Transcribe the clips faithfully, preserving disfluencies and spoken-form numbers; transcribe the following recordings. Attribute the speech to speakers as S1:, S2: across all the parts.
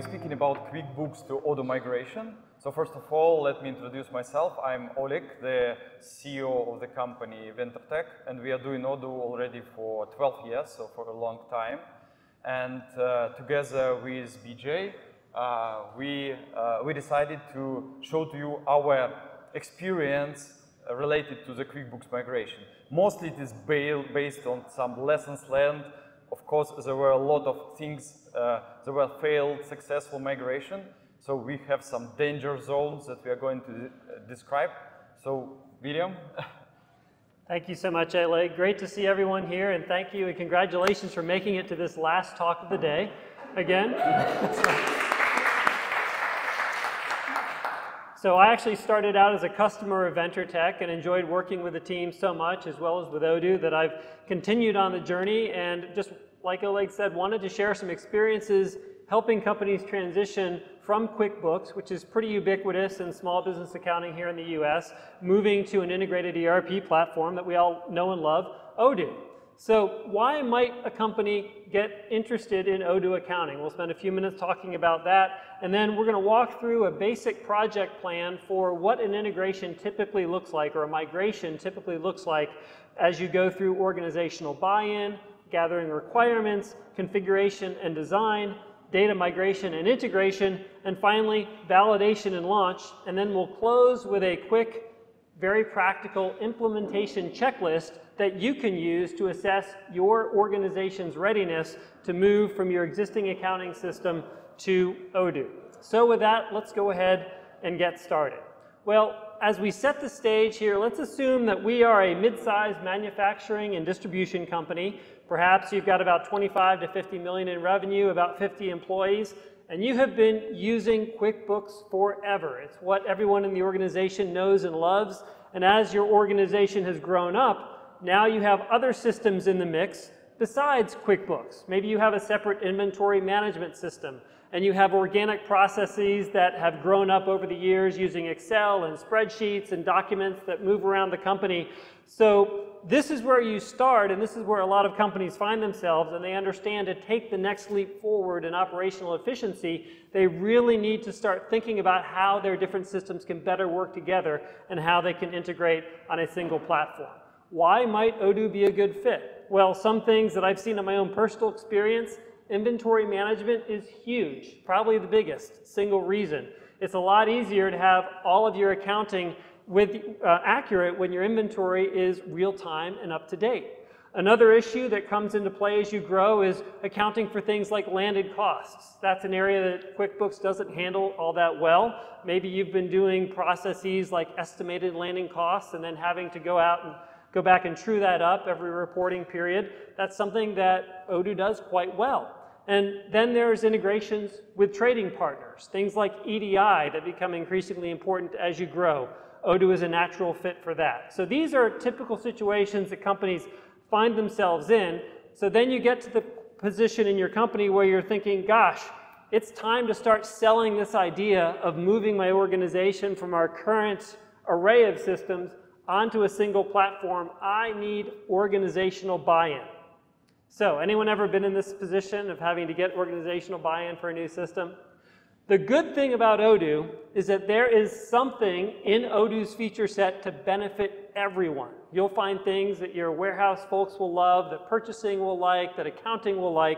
S1: speaking about QuickBooks to Odoo migration. So first of all, let me introduce myself. I'm Oleg, the C E O of the company VentorTech, and we are doing Odoo already for twelve years, so for a long time. And uh, together with B J, uh, we, uh, we decided to show to you our experience related to the QuickBooks migration. Mostly it is based on some lessons learned. Of course, there were a lot of things, uh, there were failed, successful migration. So we have some danger zones that we are going to uh, describe. So, William.
S2: Thank you so much, Oleg. Great to see everyone here, and thank you and congratulations for making it to this last talk of the day again. So I actually started out as a customer of VentorTech and enjoyed working with the team so much, as well as with Odoo, that I've continued on the journey and just like Oleg said, wanted to share some experiences helping companies transition from QuickBooks, which is pretty ubiquitous in small business accounting here in the U S, moving to an integrated E R P platform that we all know and love, Odoo. So why might a company get interested in Odoo Accounting? We'll spend a few minutes talking about that, and then we're going to walk through a basic project plan for what an integration typically looks like, or a migration typically looks like, as you go through organizational buy-in, gathering requirements, configuration and design, data migration and integration, and finally validation and launch. And then we'll close with a quick, very practical implementation checklist that you can use to assess your organization's readiness to move from your existing accounting system to Odoo. So with that, let's go ahead and get started. Well, as we set the stage here, let's assume that we are a mid-sized manufacturing and distribution company. Perhaps you've got about twenty-five to fifty million in revenue, about fifty employees, and you have been using QuickBooks forever. It's what everyone in the organization knows and loves, and as your organization has grown up, now you have other systems in the mix besides QuickBooks. Maybe you have a separate inventory management system, and you have organic processes that have grown up over the years using Excel and spreadsheets and documents that move around the company. So this is where you start, and this is where a lot of companies find themselves, and they understand to take the next leap forward in operational efficiency, they really need to start thinking about how their different systems can better work together and how they can integrate on a single platform. Why might Odoo be a good fit? Well, some things that I've seen in my own personal experience, inventory management is huge, probably the biggest single reason. It's a lot easier to have all of your accounting with, uh, accurate when your inventory is real-time and up-to-date. Another issue that comes into play as you grow is accounting for things like landed costs. That's an area that QuickBooks doesn't handle all that well. Maybe you've been doing processes like estimated landing costs and then having to go out and go back and true that up every reporting period. That's something that Odoo does quite well. And then there's integrations with trading partners, things like E D I that become increasingly important as you grow. Odoo is a natural fit for that. So these are typical situations that companies find themselves in. So then you get to the position in your company where you're thinking, gosh, it's time to start selling this idea of moving my organization from our current array of systems onto a single platform. I need organizational buy-in. So, anyone ever been in this position of having to get organizational buy-in for a new system? The good thing about Odoo is that there is something in Odoo's feature set to benefit everyone. You'll find things that your warehouse folks will love, that purchasing will like, that accounting will like,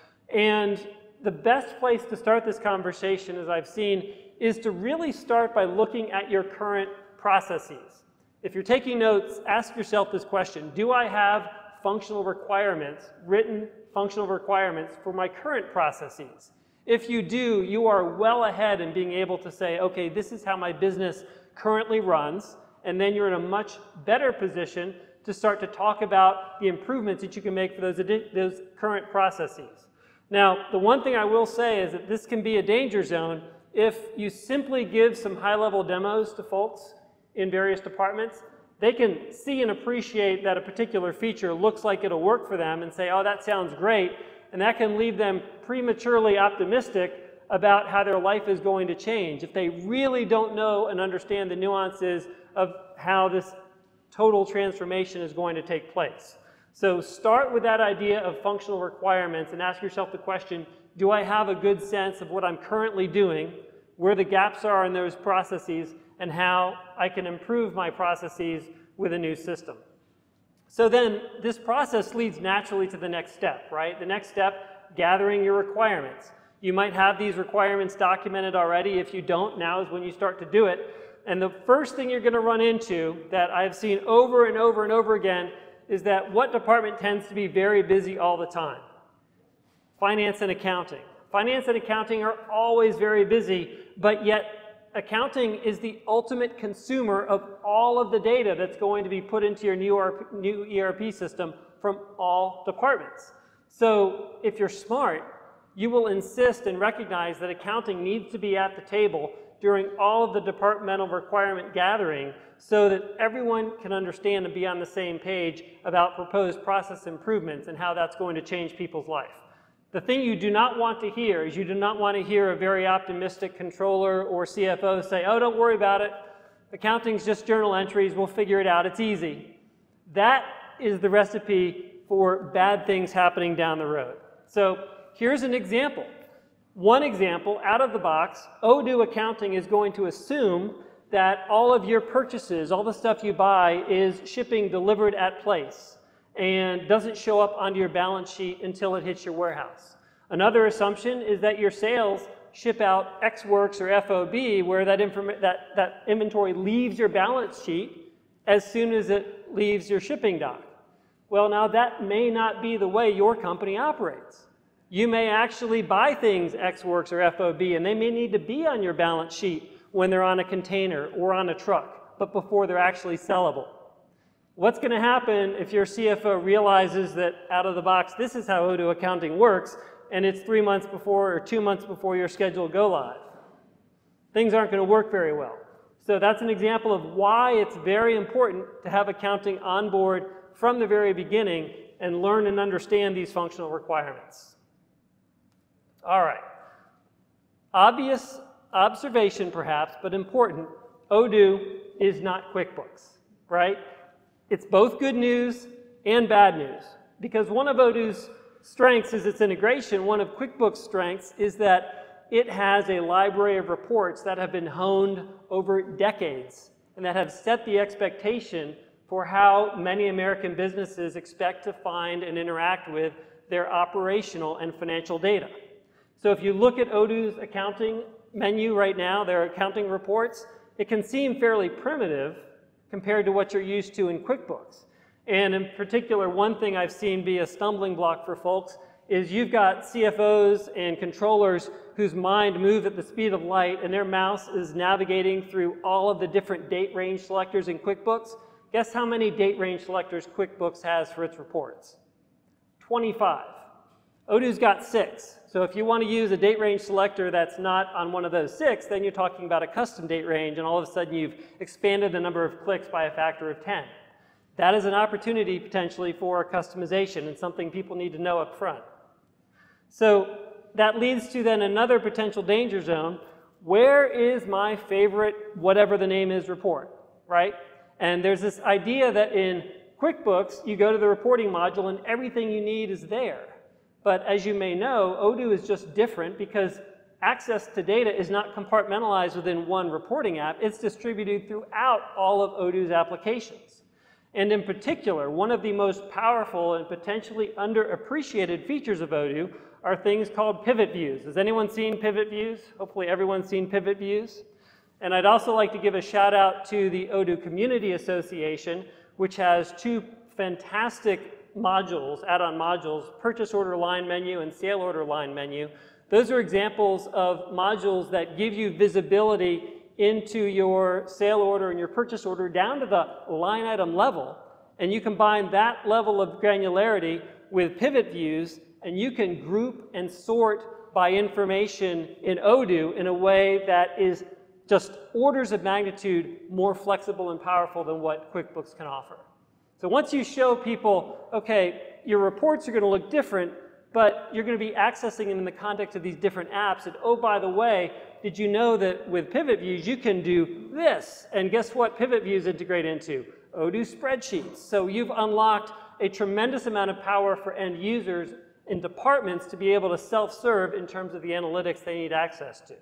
S2: and the best place to start this conversation, as I've seen, is to really start by looking at your current processes. If you're taking notes, ask yourself this question: do I have functional requirements, written functional requirements for my current processes? If you do, you are well ahead in being able to say, okay, this is how my business currently runs, and then you're in a much better position to start to talk about the improvements that you can make for those, those current processes. Now, the one thing I will say is that this can be a danger zone if you simply give some high-level demos to folks in various departments. They can see and appreciate that a particular feature looks like it'll work for them and say, oh, that sounds great, and that can leave them prematurely optimistic about how their life is going to change if they really don't know and understand the nuances of how this total transformation is going to take place. So start with that idea of functional requirements and ask yourself the question, do I have a good sense of what I'm currently doing, where the gaps are in those processes, and how I can improve my processes with a new system. So then this process leads naturally to the next step, right? The next step, gathering your requirements. You might have these requirements documented already. If you don't, now is when you start to do it. And the first thing you're going to run into that I've seen over and over and over again is that what department tends to be very busy all the time? Finance and accounting. Finance and accounting are always very busy, but yet accounting is the ultimate consumer of all of the data that's going to be put into your new E R P system from all departments. So if you're smart, you will insist and recognize that accounting needs to be at the table during all of the departmental requirement gathering so that everyone can understand and be on the same page about proposed process improvements and how that's going to change people's life. The thing you do not want to hear is you do not want to hear a very optimistic controller or C F O say, oh, don't worry about it. Accounting's just journal entries. We'll figure it out. It's easy. That is the recipe for bad things happening down the road. So here's an example. One example, out of the box, Odoo Accounting is going to assume that all of your purchases, all the stuff you buy, is shipping delivered at place and doesn't show up onto your balance sheet until it hits your warehouse. Another assumption is that your sales ship out X works or F O B, where that, that, that inventory leaves your balance sheet as soon as it leaves your shipping dock. Well, now that may not be the way your company operates. You may actually buy things X works or F O B, and they may need to be on your balance sheet when they're on a container or on a truck, but before they're actually sellable. What's going to happen if your C F O realizes that out of the box, this is how Odoo Accounting works, and it's three months before or two months before your scheduled go live? Things aren't going to work very well. So that's an example of why it's very important to have accounting on board from the very beginning and learn and understand these functional requirements. All right. Obvious observation perhaps, but important, Odoo is not QuickBooks, right? It's both good news and bad news, because one of Odoo's strengths is its integration. One of QuickBooks' strengths is that it has a library of reports that have been honed over decades and that have set the expectation for how many American businesses expect to find and interact with their operational and financial data. So if you look at Odoo's accounting menu right now, their accounting reports, it can seem fairly primitive compared to what you're used to in QuickBooks. And in particular, one thing I've seen be a stumbling block for folks is you've got C F Os and controllers whose mind move at the speed of light and their mouse is navigating through all of the different date range selectors in QuickBooks. Guess how many date range selectors QuickBooks has for its reports? twenty-five. Odoo's got six. So if you want to use a date range selector that's not on one of those six, then you're talking about a custom date range, and all of a sudden you've expanded the number of clicks by a factor of ten. That is an opportunity potentially for customization and something people need to know up front. So that leads to then another potential danger zone. Where is my favorite whatever the name is report, right? And there's this idea that in QuickBooks, you go to the reporting module and everything you need is there. But as you may know, Odoo is just different because access to data is not compartmentalized within one reporting app. It's distributed throughout all of Odoo's applications. And in particular, one of the most powerful and potentially underappreciated features of Odoo are things called pivot views. Has anyone seen pivot views? Hopefully everyone's seen pivot views. And I'd also like to give a shout out to the Odoo Community Association, which has two fantastic modules, add-on modules, purchase order line menu and sale order line menu. Those are examples of modules that give you visibility into your sale order and your purchase order down to the line item level. And you combine that level of granularity with pivot views, and you can group and sort by information in Odoo in a way that is just orders of magnitude more flexible and powerful than what QuickBooks can offer. So once you show people, okay, your reports are going to look different, but you're going to be accessing them in the context of these different apps, and oh, by the way, did you know that with pivot views, you can do this? And guess what pivot views integrate into? Odoo spreadsheets. So you've unlocked a tremendous amount of power for end users and departments to be able to self-serve in terms of the analytics they need access to.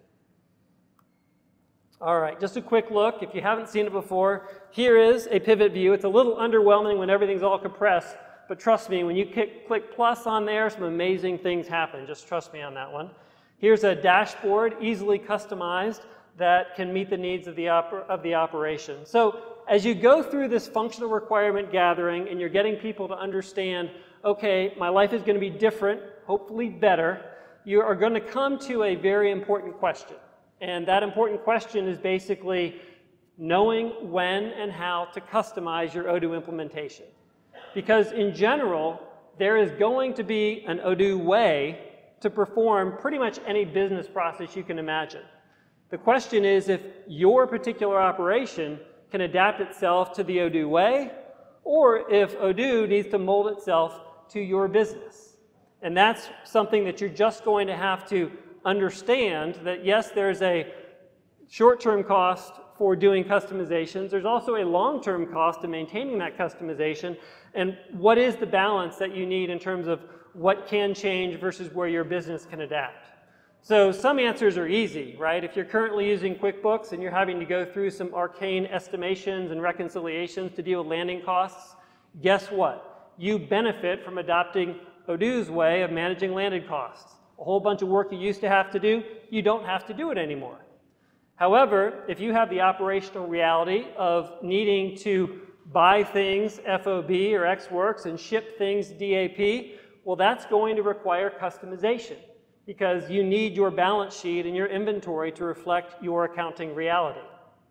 S2: All right, just a quick look. If you haven't seen it before, here is a pivot view. It's a little underwhelming when everything's all compressed, but trust me, when you click, click plus on there, some amazing things happen. Just trust me on that one. Here's a dashboard, easily customized, that can meet the needs of the, oper of the operation. So as you go through this functional requirement gathering and you're getting people to understand, okay, my life is going to be different, hopefully better, you are going to come to a very important question. And that important question is basically knowing when and how to customize your Odoo implementation. Because in general, there is going to be an Odoo way to perform pretty much any business process you can imagine. The question is if your particular operation can adapt itself to the Odoo way, or if Odoo needs to mold itself to your business. And that's something that you're just going to have to understand, that yes, there's a short-term cost for doing customizations. There's also a long-term cost to maintaining that customization. And what is the balance that you need in terms of what can change versus where your business can adapt? So some answers are easy, right? If you're currently using QuickBooks and you're having to go through some arcane estimations and reconciliations to deal with landing costs, guess what? You benefit from adopting Odoo's way of managing landed costs. A whole bunch of work you used to have to do, you don't have to do it anymore. However, if you have the operational reality of needing to buy things F O B or X Works and ship things D A P, well, that's going to require customization because you need your balance sheet and your inventory to reflect your accounting reality.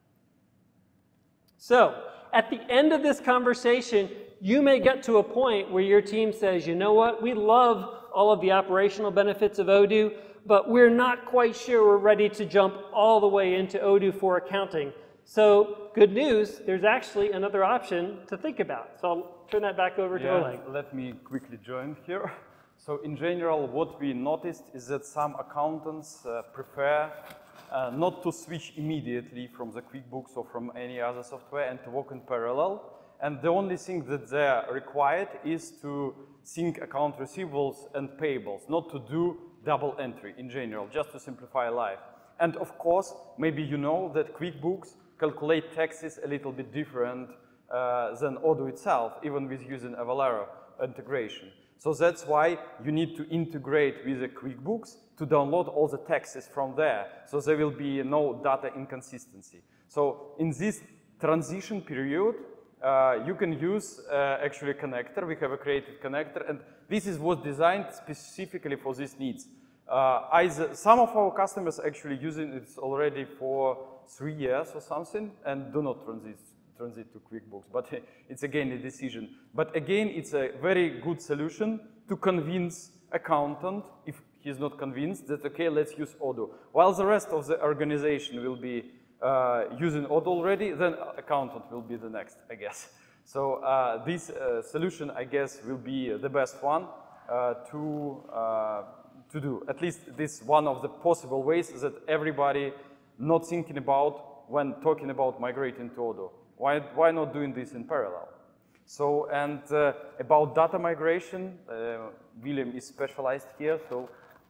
S2: So, at the end of this conversation, you may get to a point where your team says, you know what, we love all of the operational benefits of Odoo, but we're not quite sure we're ready to jump all the way into Odoo for accounting. So good news, there's actually another option to think about. So I'll turn that back over to
S1: yeah,
S2: Oleg.
S1: Let me quickly join here. So in general, what we noticed is that some accountants uh, prefer uh, not to switch immediately from the QuickBooks or from any other software and to work in parallel. And the only thing that they're required is to sync account receivables and payables, not to do double entry in general, just to simplify life. And of course, maybe you know that QuickBooks calculate taxes a little bit different uh, than Odoo itself, even with using a Valero integration. So that's why you need to integrate with the QuickBooks to download all the taxes from there. So there will be no data inconsistency. So in this transition period, Uh, you can use uh, actually a connector. We have a created connector, and this is was designed specifically for these needs. Uh, either, some of our customers actually using it already for three years or something, and do not transit, transit to QuickBooks, but it's again a decision. But again, it's a very good solution to convince accountant, if he's not convinced, that okay, let's use Odoo. While the rest of the organization will be Uh, using Odoo already, then accountant will be the next, I guess. So uh, this uh, solution, I guess, will be the best one uh, to, uh, to do. At least this one of the possible ways that everybody not thinking about when talking about migrating to Odoo. Why, why not doing this in parallel? So, and uh, about data migration, uh, William is specialized here, so.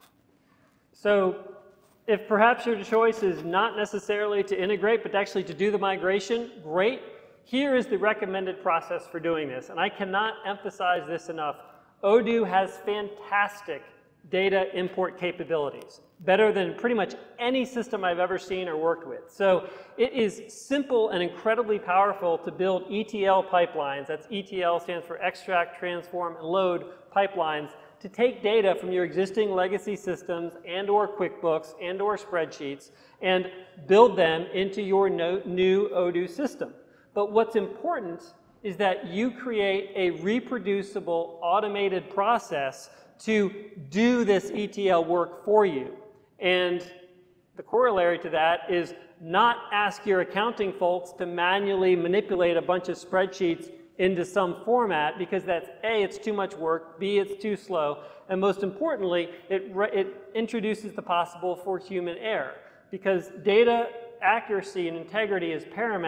S2: So, if perhaps your choice is not necessarily to integrate, but actually to do the migration, great. Here is the recommended process for doing this, and I cannot emphasize this enough. Odoo has fantastic data import capabilities, better than pretty much any system I've ever seen or worked with. So it is simple and incredibly powerful to build E T L pipelines. That's E T L stands for extract, transform, and load pipelines, to take data from your existing legacy systems and or QuickBooks and or spreadsheets and build them into your no, new Odoo system. But what's important is that you create a reproducible automated process to do this E T L work for you. And the corollary to that is not ask your accounting folks to manually manipulate a bunch of spreadsheets into some format, because that's A, it's too much work, B, it's too slow, and most importantly, it, it introduces the possible for human error, because data accuracy and integrity is paramount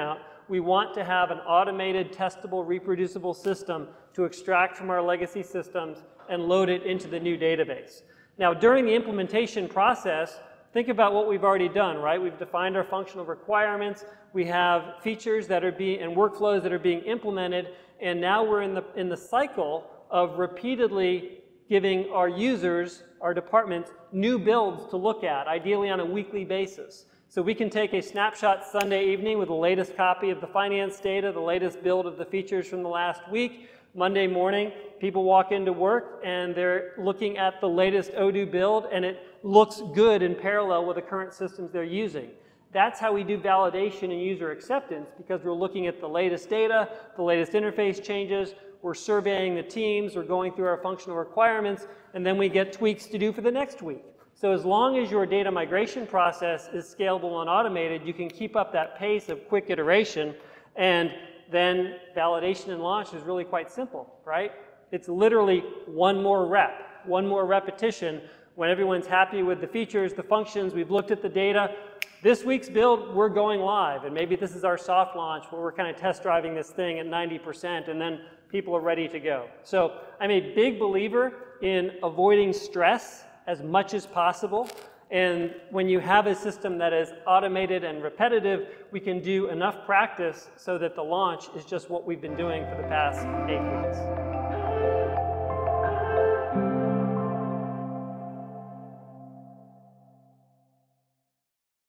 S2: we want to have an automated, testable, reproducible system to extract from our legacy systems and load it into the new database. Now, during the implementation process, think about what we've already done, right? We've defined our functional requirements. We have features that are being, and workflows that are being implemented, and now we're in the, in the cycle of repeatedly giving our users, our departments, new builds to look at, ideally on a weekly basis. So we can take a snapshot Sunday evening with the latest copy of the finance data, the latest build of the features from the last week. Monday morning, people walk into work and they're looking at the latest Odoo build, and it looks good in parallel with the current systems they're using. That's how we do validation and user acceptance, because we're looking at the latest data, the latest interface changes, we're surveying the teams, we're going through our functional requirements, and then we get tweaks to do for the next week. So as long as your data migration process is scalable and automated, you can keep up that pace of quick iteration, and then validation and launch is really quite simple, right? It's literally one more rep, one more repetition. When everyone's happy with the features, the functions, we've looked at the data. This week's build, we're going live, and maybe this is our soft launch where we're kind of test driving this thing at ninety percent, and then people are ready to go. So I'm a big believer in avoiding stress as much as possible. And when you have a system that is automated and repetitive, we can do enough practice so that the launch is just what we've been doing for the past eight weeks.